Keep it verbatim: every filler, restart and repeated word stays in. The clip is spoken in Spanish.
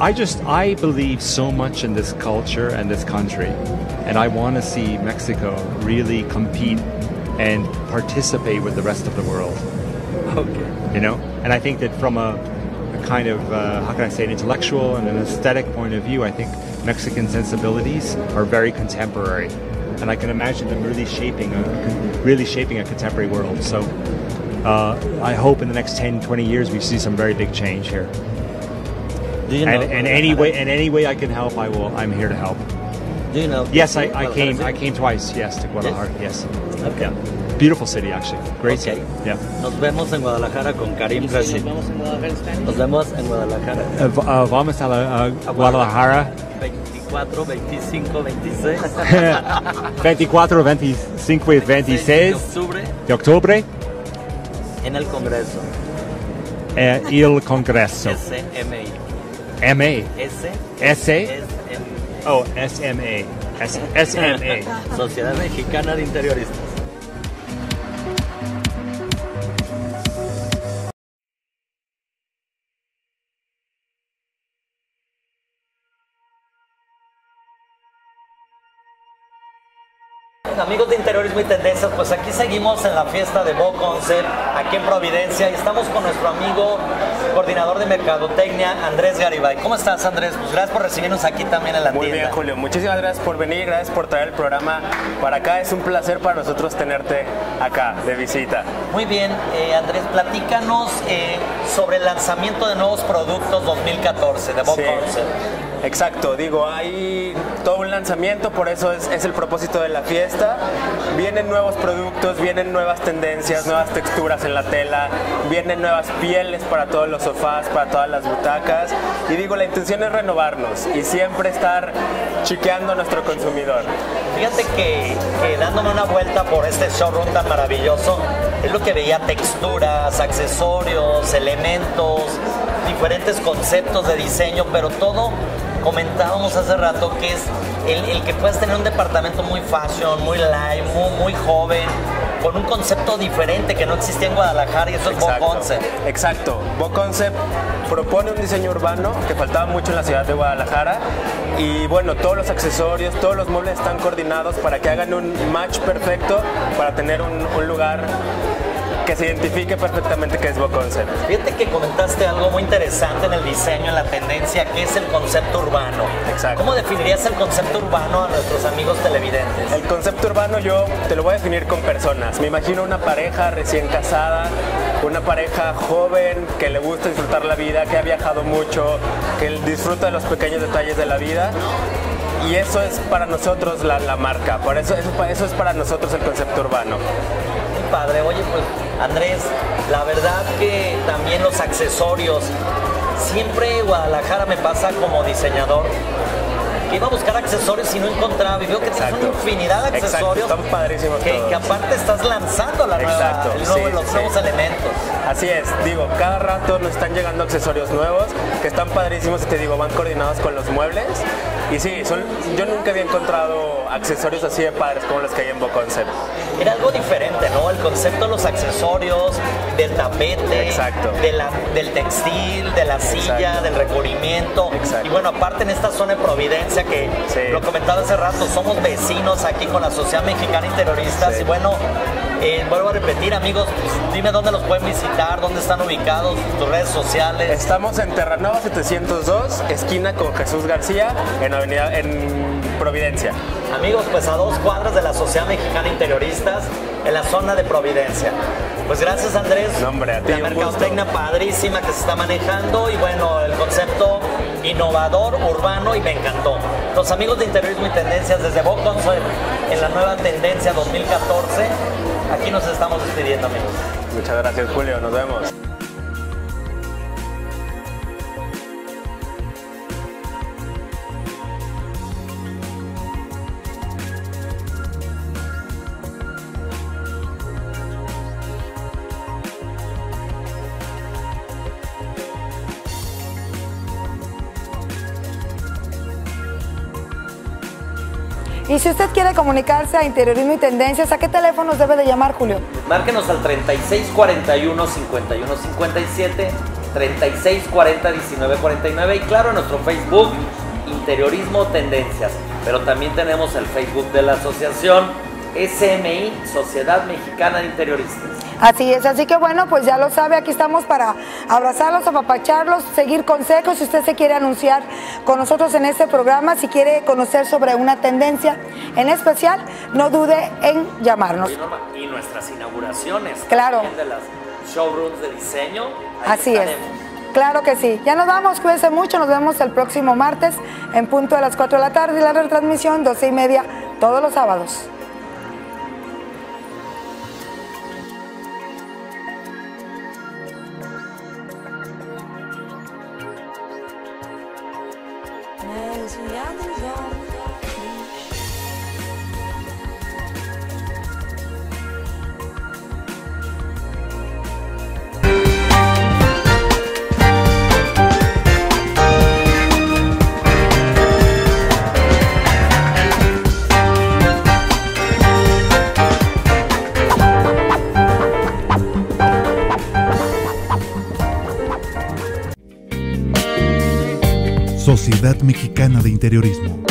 I just, I believe so much in this culture and this country, and I want to see Mexico really compete and participate with the rest of the world. Okay. You know, and I think that from a, a kind of, uh, how can I say, an intellectual and an aesthetic point of view, I think Mexican sensibilities are very contemporary, and I can imagine them really shaping a, really shaping a contemporary world. So uh, I hope in the next ten, twenty years we see some very big change here. Do you know? And, and any way, in any way I can help, I will. I'm here to help. Do you know? Yes, I, I came. I came twice. Yes, to Guadalajara. Yes. yes. Okay. Yeah. Beautiful city, actually. Great okay. city. Yeah. Nos vemos en Guadalajara con Karim Rashid. Nos vemos en Guadalajara. Nos vemos en Guadalajara. Uh, uh, vamos a, la, uh, Guadalajara. veinticuatro, veinticinco, veintiséis. veinticuatro, veinticinco y veintiséis de octubre. De octubre. En el Congreso. Eh, el Congreso. S M A. M A. S. S. S M A. Oh, S M A. S M A. Sociedad Mexicana de Interioristas. Amigos de Interiorismo y Tendencias, pues aquí seguimos en la fiesta de Bo Concept, aquí en Providencia, y estamos con nuestro amigo, coordinador de Mercadotecnia, Andrés Garibay. ¿Cómo estás, Andrés? Pues gracias por recibirnos aquí también en la Muy tienda. bien, Julio. Muchísimas gracias por venir, gracias por traer el programa para acá. Es un placer para nosotros tenerte acá de visita. Muy bien, eh, Andrés, platícanos eh, sobre el lanzamiento de nuevos productos dos mil catorce de Bo Sí. Concept. Exacto, digo, hay todo un lanzamiento, por eso es, es el propósito de la fiesta. Vienen nuevos productos, vienen nuevas tendencias, nuevas texturas en la tela, vienen nuevas pieles para todos los sofás, para todas las butacas. Y digo, la intención es renovarnos y siempre estar chiqueando a nuestro consumidor. Fíjate que, que dándome una vuelta por este showroom tan maravilloso, es lo que veía: texturas, accesorios, elementos, diferentes conceptos de diseño, pero todo, comentábamos hace rato, que es el, el que puedes tener un departamento muy fashion, muy light, muy, muy joven, con un concepto diferente que no existía en Guadalajara, y eso es Bo Concept. Exacto, Bo Concept propone un diseño urbano que faltaba mucho en la ciudad de Guadalajara, y bueno, todos los accesorios, todos los muebles están coordinados para que hagan un match perfecto para tener un, un lugar que se identifique perfectamente que es Bo Concept. Fíjate que comentaste algo muy interesante en el diseño, en la tendencia, que es el concepto urbano. Exacto. ¿Cómo definirías el concepto urbano a nuestros amigos televidentes? El concepto urbano yo te lo voy a definir con personas. Me imagino una pareja recién casada, una pareja joven que le gusta disfrutar la vida, que ha viajado mucho, que disfruta de los pequeños detalles de la vida. Y eso es para nosotros la, la marca, por eso, eso, eso es para nosotros el concepto urbano. Muy padre. Oye, pues Andrés, la verdad que también los accesorios, siempre Guadalajara me pasa como diseñador, que iba a buscar accesorios y no encontraba, y veo que tienes una infinidad de accesorios. Exacto, están padrísimos que, todos. que aparte estás lanzando la nueva, Exacto, el nuevo, sí, los sí. nuevos elementos. Así es, digo, cada rato nos están llegando accesorios nuevos que están padrísimos y te digo, van coordinados con los muebles. Y sí, son, yo nunca había encontrado accesorios así de padres como los que hay en Bo Concept. Era algo diferente, ¿no? El concepto de los accesorios, del tapete, Exacto. De la, del textil, de la silla, Exacto. del recubrimiento. Exacto. Y bueno, aparte en esta zona de Providencia, que Sí. lo comentaba hace rato, somos vecinos aquí con la Sociedad Mexicana de Interioristas. Sí. Y bueno, eh, vuelvo a repetir, amigos, pues, dime dónde los pueden visitar, dónde están ubicados, tus redes sociales. Estamos en Terranova setecientos dos, esquina con Jesús García, en avenida en Providencia. Amigos, pues a dos cuadras de la Sociedad Mexicana de Interioristas, en la zona de Providencia. Pues gracias, Andrés. No, hombre, a ti, la un mercadotecnia padrísima que se está manejando, y bueno, el concepto innovador, urbano, y me encantó. Los amigos de Interiorismo y Tendencias desde Bo Concept en la nueva tendencia dos mil catorce, aquí nos estamos despidiendo, amigos. Muchas gracias, Julio, nos vemos. Y si usted quiere comunicarse a Interiorismo y Tendencias, ¿a qué teléfonos debe de llamar, Julio? Márquenos al treinta y seis cuarenta y uno, cincuenta y uno cincuenta y siete, treinta y seis cuarenta diecinueve cuarenta y nueve y claro, en nuestro Facebook, Interiorismo Tendencias. Pero también tenemos el Facebook de la asociación S M I, Sociedad Mexicana de Interioristas. Así es, así que bueno, pues ya lo sabe, aquí estamos para abrazarlos, apapacharlos, seguir consejos. Si usted se quiere anunciar con nosotros en este programa, si quiere conocer sobre una tendencia en especial, no dude en llamarnos. Y nuestras inauguraciones, claro, de las showrooms de diseño. Así es, claro que sí. Ya nos vamos, cuídense mucho, nos vemos el próximo martes en punto a las cuatro de la tarde y la retransmisión doce y media todos los sábados. Sociedad Mexicana de Interiorismo.